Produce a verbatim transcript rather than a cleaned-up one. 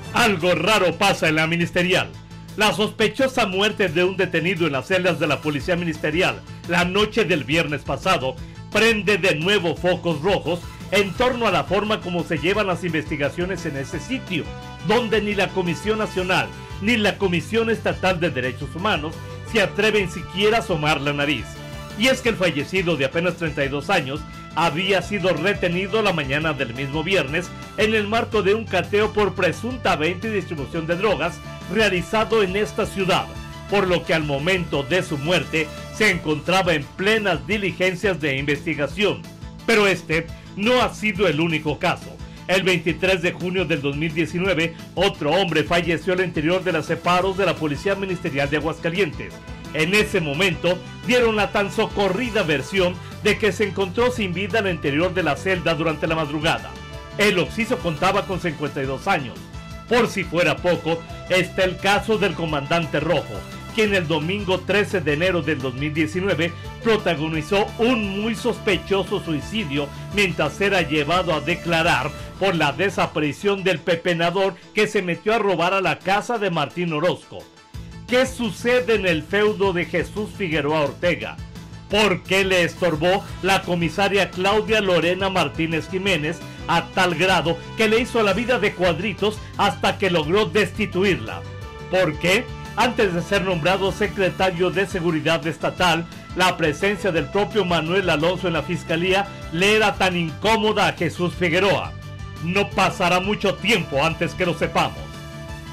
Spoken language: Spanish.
Algo raro pasa en la ministerial. La sospechosa muerte de un detenido en las celdas de la policía ministerial la noche del viernes pasado prende de nuevo focos rojos en torno a la forma como se llevan las investigaciones en ese sitio, donde ni la Comisión Nacional ni la Comisión Estatal de Derechos Humanos se atreven siquiera a asomar la nariz. Y es que el fallecido de apenas treinta y dos años había sido retenido la mañana del mismo viernes en el marco de un cateo por presunta venta y distribución de drogas realizado en esta ciudad, por lo que al momento de su muerte se encontraba en plenas diligencias de investigación. Pero este no ha sido el único caso. El veintitrés de junio del dos mil diecinueve, otro hombre falleció al interior de los separos de la Policía Ministerial de Aguascalientes. En ese momento dieron la tan socorrida versión de que se encontró sin vida al interior de la celda durante la madrugada. El occiso contaba con cincuenta y dos años. Por si fuera poco, está el caso del comandante Rojo, quien el domingo trece de enero del dos mil diecinueve protagonizó un muy sospechoso suicidio mientras era llevado a declarar por la desaparición del pepenador que se metió a robar a la casa de Martín Orozco. ¿Qué sucede en el feudo de Jesús Figueroa Ortega? ¿Por qué le estorbó la comisaria Claudia Lorena Martínez Jiménez a tal grado que le hizo la vida de cuadritos hasta que logró destituirla? ¿Por qué, antes de ser nombrado secretario de Seguridad Estatal, la presencia del propio Manuel Alonso en la fiscalía le era tan incómoda a Jesús Figueroa? No pasará mucho tiempo antes que lo sepamos.